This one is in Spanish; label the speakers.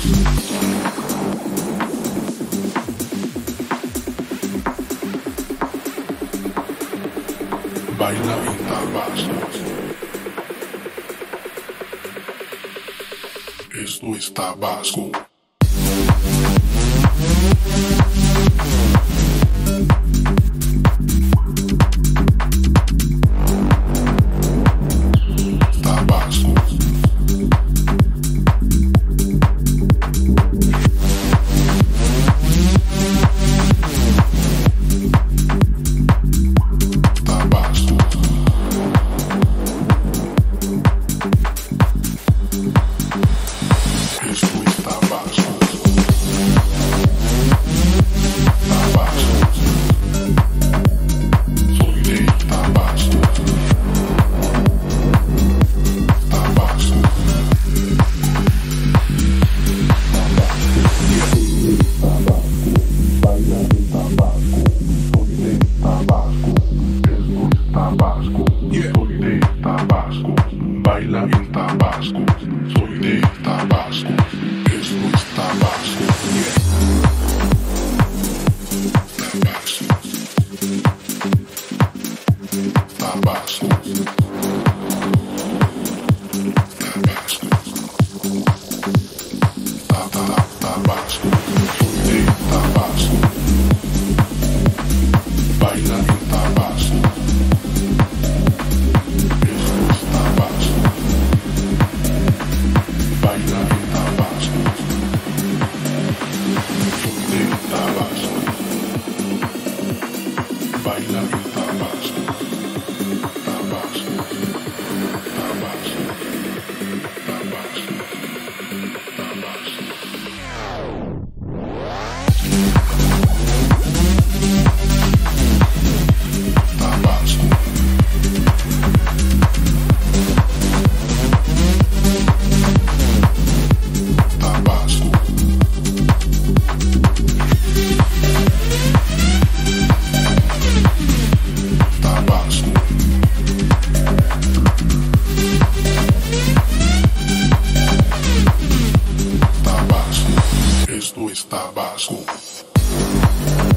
Speaker 1: Baila en Tabasco. Esto es Tabasco. Baila en Tabasco, soy de Tabasco, esto es Tabasco, Tabasco, Tabasco, Tabasco, Tabasco, soy de Tabasco, baila en Tabasco. Baila en Tabasco, Tabasco, Tabasco, Tabasco, Tabasco. Tabasco. Tabasco. Tabasco, esto es Tabasco.